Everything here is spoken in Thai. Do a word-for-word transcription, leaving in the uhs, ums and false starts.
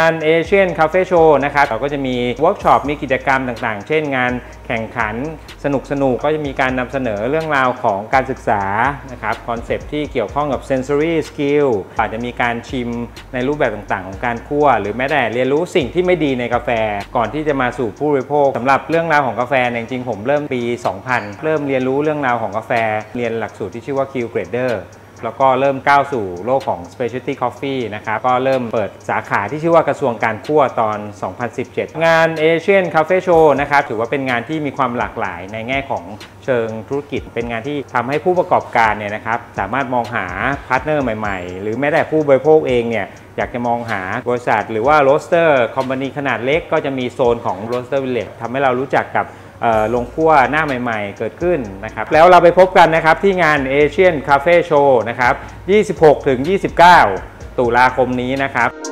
านเอเชียนคาเฟ่โชว์นะครับเราก็จะมีเวิร์กช็อปมีกิจกรรมต่างๆเช่นงานแข่งขันสนุกๆก็จะมีการนำเสนอเรื่องราวของการศึกษานะครับคอนเซปต์ที่เกี่ยวข้องกับ sensory skill อาจจะมีการชิมในรูปแบบต่างๆของการคั่วหรือแม้แต่เรียนรู้สิ่งที่ไม่ดีในกาแฟก่อนที่จะมาสู่ผู้บริโภคสำหรับเรื่องราวของกาแฟจริงๆผมเริ่มปี สองพัน เริ่มเรียนรู้เรื่องราวของกาแฟเรียนหลักสูตรที่ชื่อว่า Q Graderแล้วก็เริ่มก้าวสู่โลกของ Specialty Coffee นะครับก็เริ่มเปิดสาขาที่ชื่อว่ากระทรวงการคั่วตอน สองพันสิบเจ็ด งาน Asian Cafe Show นะครับถือว่าเป็นงานที่มีความหลากหลายในแง่ของเชิงธุรกิจเป็นงานที่ทำให้ผู้ประกอบการเนี่ยนะครับสามารถมองหาพาร์ทเนอร์ใหม่ๆหรือแม้แต่ผู้บริโภคเองเนี่ยอยากจะมองหาบริษัทหรือว่าโรสเตอร์คอมพานีขนาดเล็กก็จะมีโซนของโรสเตอร์วิลเลจทำให้เรารู้จักกับโรงคั่วหน้าใหม่ๆเกิดขึ้นนะครับแล้วเราไปพบกันนะครับที่งาน Asian Cafe Show นะครับ ยี่สิบหกถึงยี่สิบเก้า ตุลาคมนี้นะครับ